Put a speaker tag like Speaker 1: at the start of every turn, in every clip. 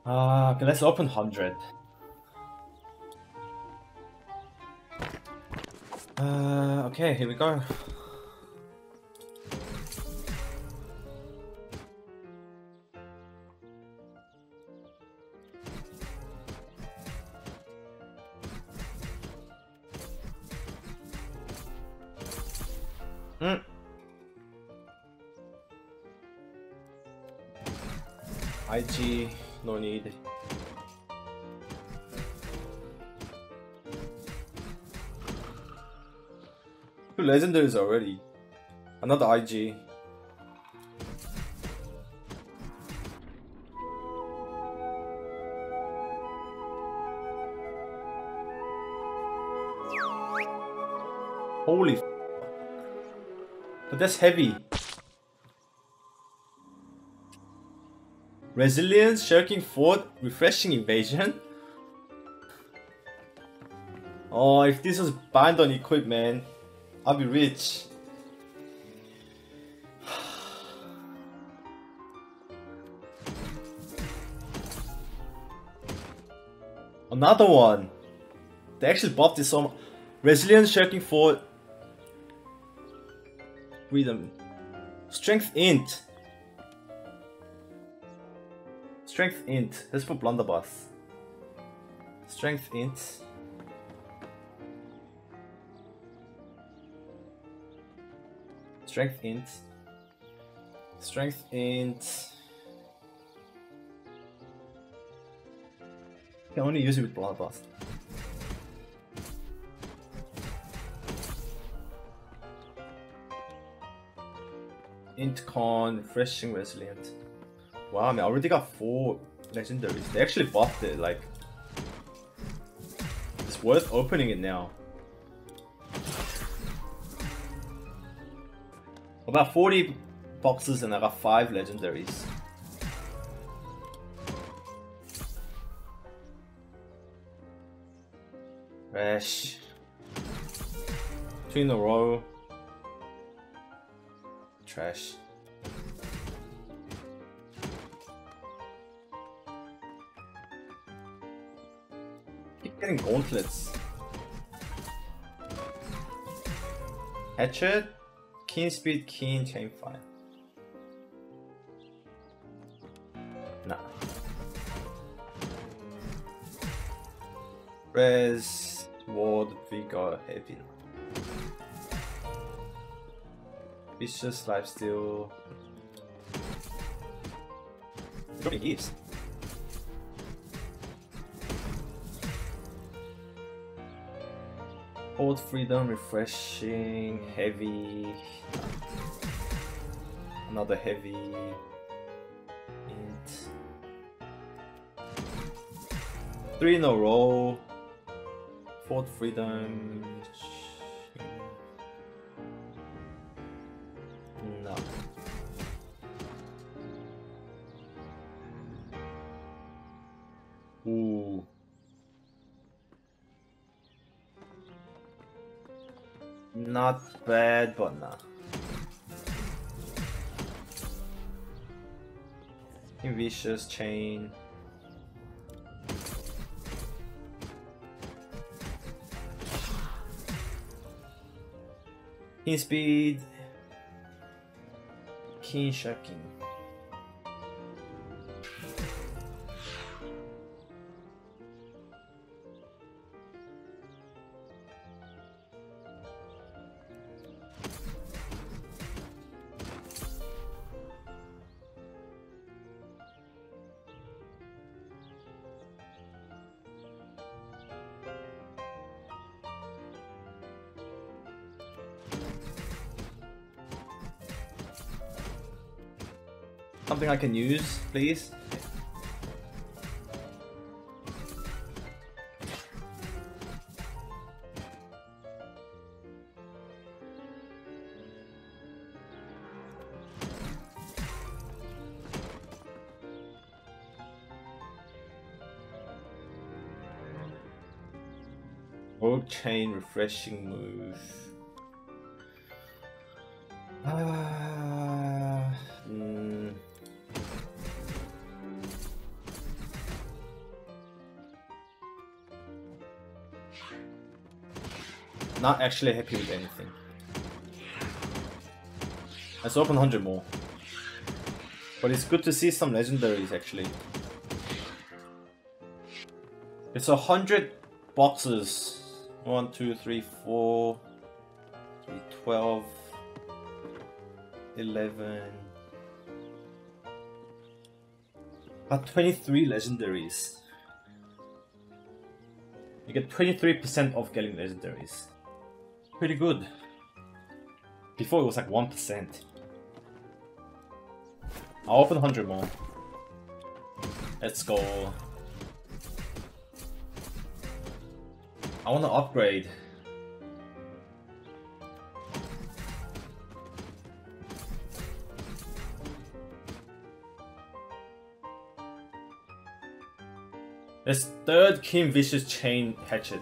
Speaker 1: Okay, let's open 100. Okay, here we go. IG, no need. Two legendaries already. Another IG. Holy f. But that's heavy. Resilience, shirking fort, refreshing evasion. Oh, if this was bind on equip, man, I'll be rich. Another one. They actually buffed this so much. Resilience, shirking fort, freedom, strength int. Strength int. Let's put blunderbuss. Strength int. Strength int. Strength int. You can only use it with blunderbuss. Int con, refreshing, resilient. Wow, man, I already got 4 legendaries. They actually buffed it, like... It's worth opening it now. About 40 boxes and I got 5 legendaries. Trash. 2 in a row. Trash. Keep getting gauntlets. Hatchet, keen speed, keen chain fire. Nah. Res, ward, vigor, heavy. Vicious, lifesteal. Dropping gifts. Hold freedom, refreshing, heavy. Another heavy. Int. 3 in a row. Fourth freedom. No. Ooh. Not bad, but nah. Vicious chain. Keen speed. Keen shocking. Something I can use, please. Rogue chain, refreshing move. not actually happy with anything. Let's open 100 more. But it's good to see some legendaries actually. It's 100 boxes. 1, 2, 3, 4, 3, 12, 11. Got 23 legendaries. You get 23% of getting legendaries. Pretty good. Before it was like 1%. I'll open 100 more. Let's go. I want to upgrade. This third King Vicious Chain Hatchet.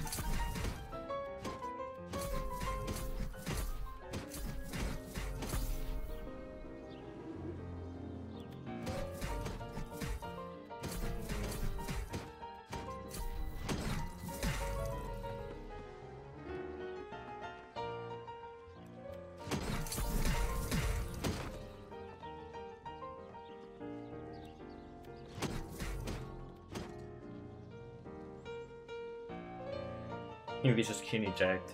Speaker 1: King Vicious King eject.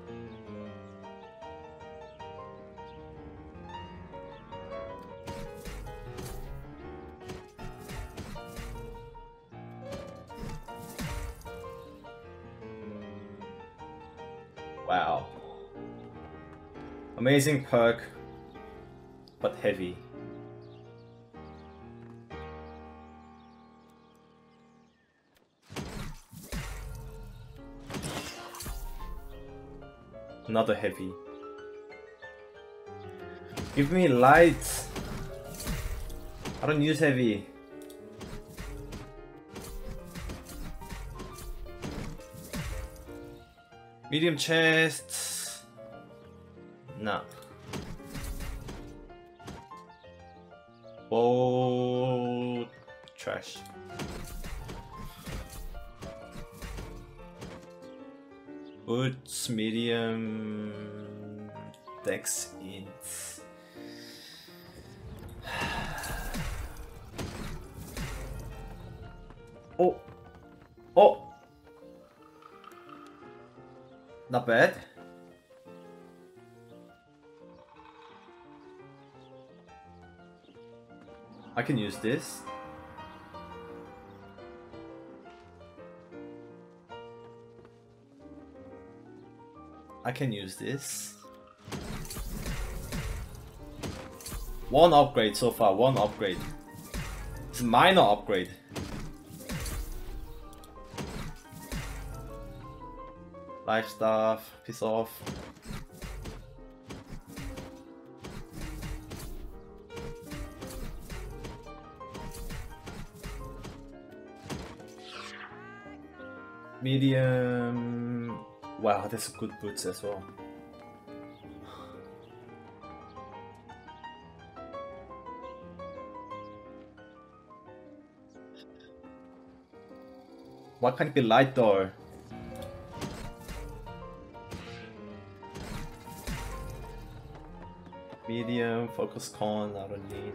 Speaker 1: Wow. Amazing perk, but heavy. Another heavy. Give me light. I don't use heavy. Medium chest. Nah. Oh, trash. Boots, medium, dex, int. Oh, oh, not bad. I can use this. I can use this. One upgrade so far, one upgrade. It's a minor upgrade. Life stuff, piss off. Medium. Wow, that's good boots as well. Why can't it be light though? Medium, focus con, I don't need.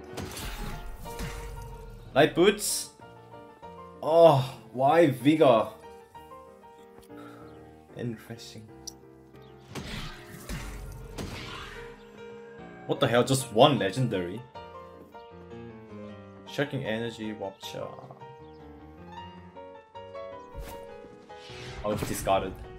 Speaker 1: Light boots? Oh, why Vigor? Interesting. What the hell, just one legendary? Shocking energy, Watcher. Oh, it's discarded.